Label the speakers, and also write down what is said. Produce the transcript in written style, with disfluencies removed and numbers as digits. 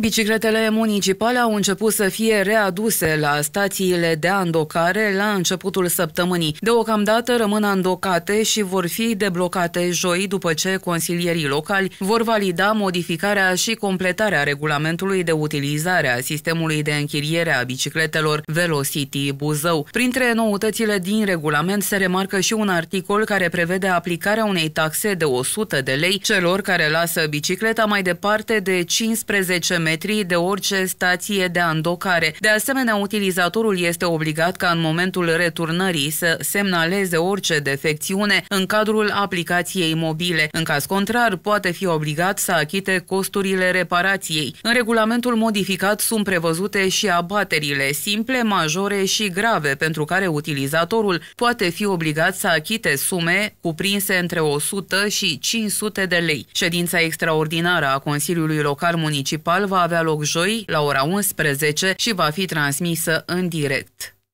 Speaker 1: Bicicletele municipale au început să fie readuse la stațiile de andocare la începutul săptămânii. Deocamdată rămân andocate și vor fi deblocate joi după ce consilierii locali vor valida modificarea și completarea regulamentului de utilizare a sistemului de închiriere a bicicletelor Velocity Buzău. Printre noutățile din regulament se remarcă și un articol care prevede aplicarea unei taxe de 100 de lei celor care lasă bicicleta mai departe de 15 metri de orice stație de andocare. De asemenea, utilizatorul este obligat ca în momentul returnării să semnaleze orice defecțiune în cadrul aplicației mobile. În caz contrar, poate fi obligat să achite costurile reparației. În regulamentul modificat sunt prevăzute și abaterile simple, majore și grave, pentru care utilizatorul poate fi obligat să achite sume cuprinse între 100 și 500 de lei. Ședința extraordinară a Consiliului Local Municipal va avea loc joi la ora 11 și va fi transmisă în direct.